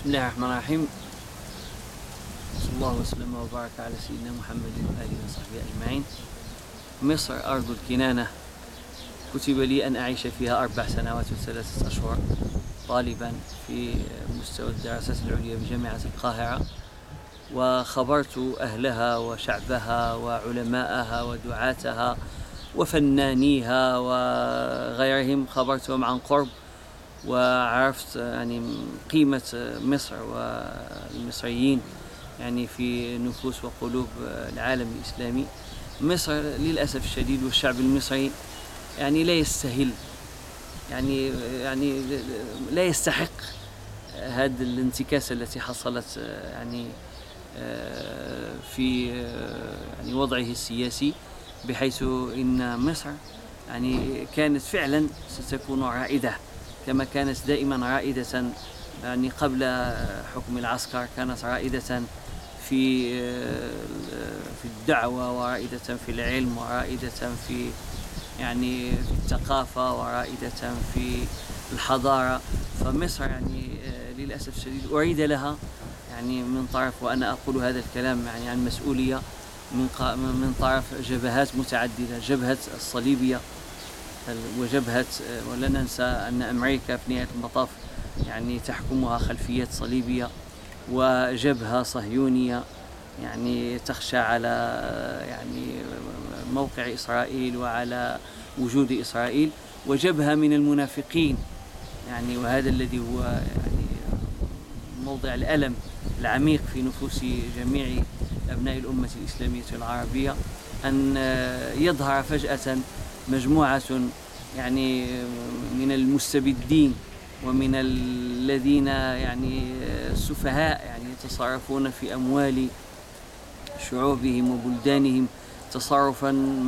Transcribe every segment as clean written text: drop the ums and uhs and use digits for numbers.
بسم الله الرحمن الرحيم. صلى الله وسلم وبارك على سيدنا محمد وآله وصحبه أجمعين. مصر أرض الكنانة، كتب لي أن أعيش فيها 4 سنوات و3 أشهر طالبا في مستوى الدراسات العليا بجامعة القاهرة، وخبرت أهلها وشعبها وعلماءها ودعاتها وفنانيها وغيرهم، خبرتهم عن قرب، وعرفت يعني قيمة مصر والمصريين يعني في نفوس وقلوب العالم الإسلامي. مصر للأسف الشديد والشعب المصري يعني لا يستهل، يعني لا يستحق هذه الانتكاسة التي حصلت يعني في يعني وضعه السياسي، بحيث إن مصر يعني كانت فعلا ستكون رائدة كما كانت دائما رائدة يعني قبل حكم العسكر، كانت رائدة في الدعوة، ورائدة في العلم، ورائدة في يعني في الثقافة، ورائدة في الحضارة. فمصر يعني للأسف الشديد أريد لها يعني من طرف، وأنا أقول هذا الكلام يعني عن مسؤولية، من طرف جبهات متعددة، جبهة الصليبية وجبهة، ولا ننسى أن أمريكا في نهاية المطاف يعني تحكمها خلفيات صليبية، وجبهة صهيونية يعني تخشى على يعني موقع إسرائيل وعلى وجود إسرائيل، وجبهة من المنافقين يعني، وهذا الذي هو يعني موضع الألم العميق في نفوس جميع أبناء الأمة الإسلامية العربية، أن يظهر فجأة مجموعة يعني من المستبدين ومن الذين يعني السفهاء يعني يتصرفون في أموال شعوبهم وبلدانهم تصرف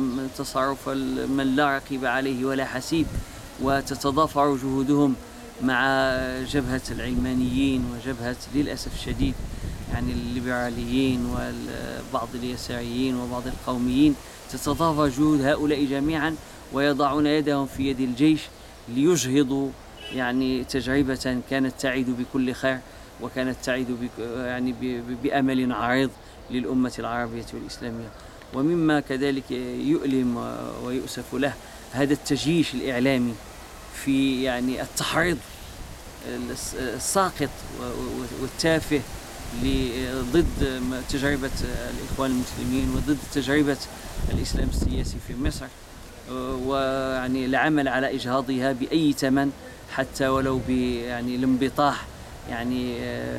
من لا رقيب عليه ولا حسيب، وتتضافر جهودهم مع جبهة العلمانيين وجبهة للأسف الشديد يعني الليبراليين وبعض اليساريين وبعض القوميين. تتضافر جهود هؤلاء جميعا ويضعون يدهم في يد الجيش ليجهضوا يعني تجربة كانت تعد بكل خير، وكانت تعد يعني بأمل عريض للأمة العربية والإسلامية. ومما كذلك يؤلم ويؤسف له هذا التجيش الإعلامي في يعني التحريض الساقط والتافه ضد تجربة الإخوان المسلمين وضد تجربة الإسلام السياسي في مصر، ويعني العمل على إجهاضها بأي ثمن، حتى ولو يعني الانبطاح يعني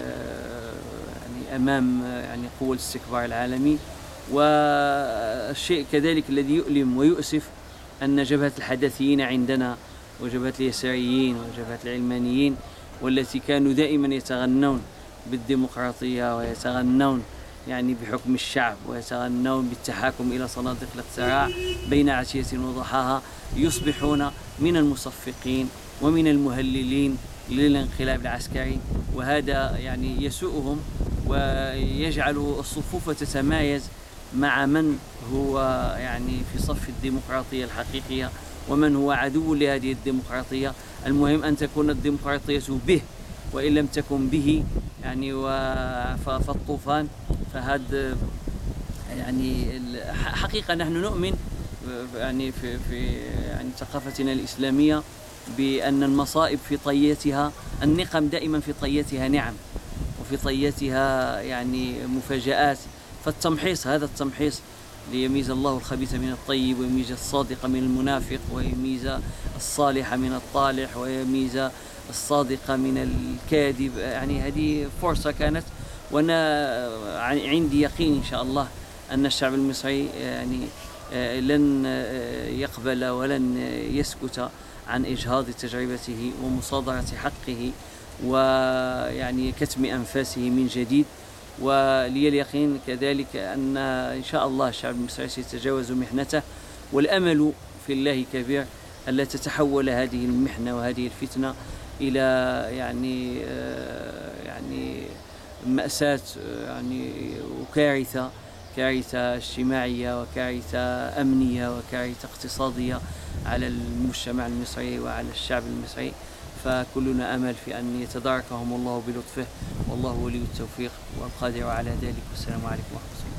أمام يعني قوى الاستكبار العالمي. والشيء كذلك الذي يؤلم ويؤسف أن جبهة الحداثيين عندنا وجبهة اليساريين وجبهة العلمانيين، والتي كانوا دائما يتغنون بالديمقراطية ويتغنون يعني بحكم الشعب ويتغنون بالتحاكم إلى صناديق الاقتراع بين عشية وضحاها، يصبحون من المصفقين ومن المهللين للانقلاب العسكري، وهذا يعني يسوءهم ويجعل الصفوف تتمايز مع من هو يعني في صف الديمقراطية الحقيقية ومن هو عدو لهذه الديمقراطية. المهم أن تكون الديمقراطية به، وإن لم تكن به يعني فالطوفان. فهذا يعني حقيقة نحن نؤمن يعني في يعني ثقافتنا الإسلامية بأن المصائب في طياتها، النقم دائما في طياتها نعم، وفي طياتها يعني مفاجآت. فالتمحيص، هذا التمحيص ليميز الله الخبيث من الطيب، ويميز الصادق من المنافق، ويميز الصالح من الطالح، ويميز الصادق من الكاذب، يعني هذه فرصة كانت، وأنا عندي يقين إن شاء الله أن الشعب المصري يعني لن يقبل ولن يسكت عن إجهاض تجربته ومصادرة حقه ويعني كتم أنفاسه من جديد. ولي اليقين كذلك أن إن شاء الله الشعب المصري سيتجاوز محنته، والأمل في الله كبير ألا تتحول هذه المحنة وهذه الفتنة إلى يعني مأساة يعني وكارثة، كارثة اجتماعية وكارثة أمنية وكارثة اقتصادية على المجتمع المصري وعلى الشعب المصري. فكلنا أمل في أن يتداركهم الله بلطفه، والله ولي التوفيق والقادر على ذلك. والسلام عليكم ورحمة الله.